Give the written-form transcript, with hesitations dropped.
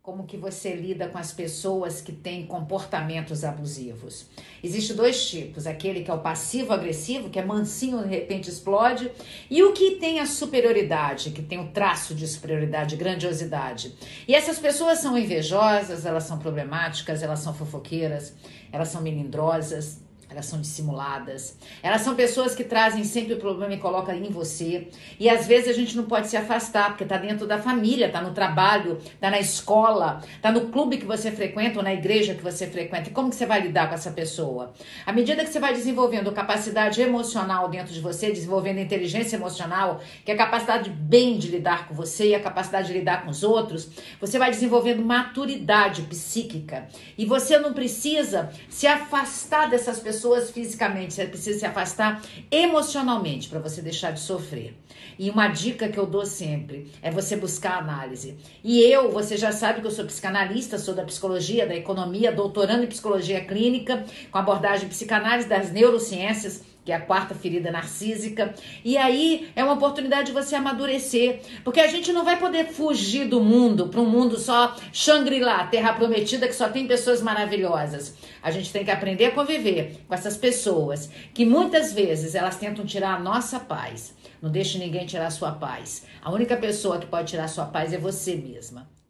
Como que você lida com as pessoas que têm comportamentos abusivos? Existem dois tipos, aquele que é o passivo-agressivo, que é mansinho, de repente explode, e o que tem a superioridade, que tem o traço de superioridade, grandiosidade. E essas pessoas são invejosas, elas são problemáticas, elas são fofoqueiras, elas são melindrosas, elas são dissimuladas, elas são pessoas que trazem sempre o problema e colocam em você, e às vezes a gente não pode se afastar, porque tá dentro da família, tá no trabalho, tá na escola, tá no clube que você frequenta ou na igreja que você frequenta. E como que você vai lidar com essa pessoa? À medida que você vai desenvolvendo capacidade emocional dentro de você, desenvolvendo inteligência emocional, que é a capacidade bem de lidar com você e a capacidade de lidar com os outros, você vai desenvolvendo maturidade psíquica, e você não precisa se afastar dessas pessoas fisicamente, você precisa se afastar emocionalmente para você deixar de sofrer. E uma dica que eu dou sempre é você buscar análise. E você já sabe que eu sou psicanalista, sou da psicologia, da economia, doutorando em psicologia clínica, com abordagem psicanálise das neurociências, que é a quarta ferida narcísica. E aí é uma oportunidade de você amadurecer, porque a gente não vai poder fugir do mundo para um mundo só Shangri-La, terra prometida, que só tem pessoas maravilhosas. A gente tem que aprender a conviver com essas pessoas que muitas vezes elas tentam tirar a nossa paz. Não deixe ninguém tirar a sua paz. A única pessoa que pode tirar a sua paz é você mesma.